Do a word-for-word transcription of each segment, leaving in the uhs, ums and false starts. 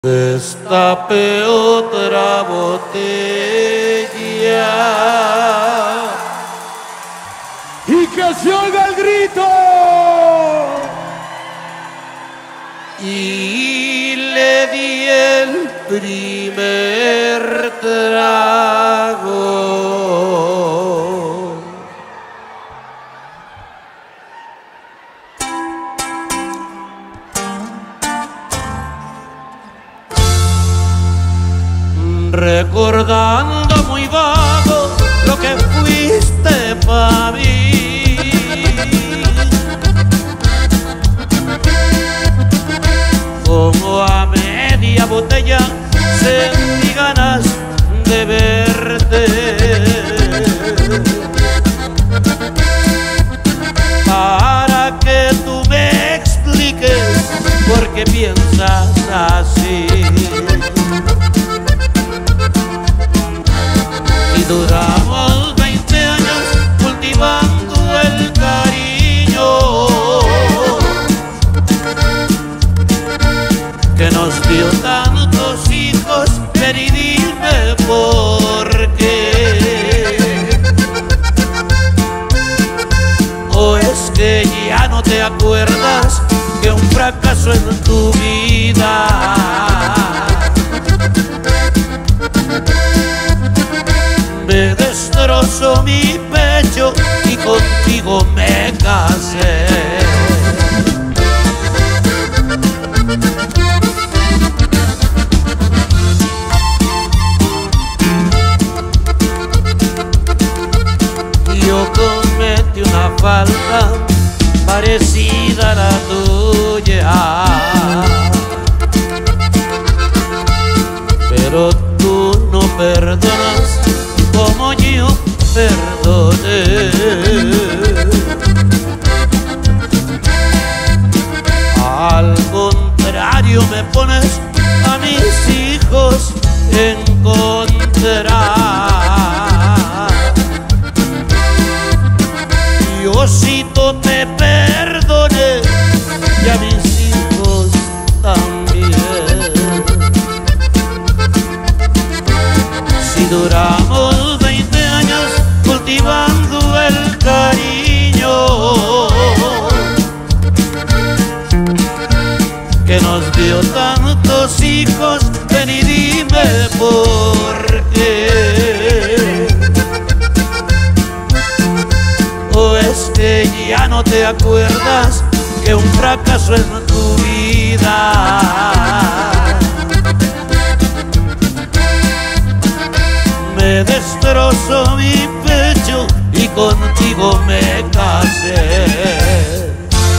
Destape otra botella y que se oiga el grito. Y le di el primer trago. Recordando muy vago lo que fuiste para mí, como a media botella sentí ganas de verte, para que tú me expliques por qué piensas así. Duramos veinte años cultivando el cariño que nos dio tantos hijos. Ven y dime por qué. ¿O es que ya no te acuerdas que un fracaso en tu vida me destrozó mi pecho y contigo me casé? Yo cometí una falta parecida a la tuya, pero tú no perdonas como yo perdoné. Al contrario, me pones a mis hijos en contra. Diosito, te perdoné y a mis hijos también. Si duramos veinte años cultivando el cariño que nos dio tantos hijos, ven y dime por qué. ¿O es que ya no te acuerdas que un fracaso en tu vida me destrozó mi pecho y contigo me casé?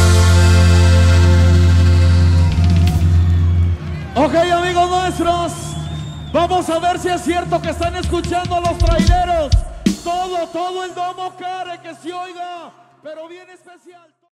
Ok, amigos nuestros, vamos a ver si es cierto que están escuchando a los traileros. Todo, todo el domo care que se oiga, pero bien especial.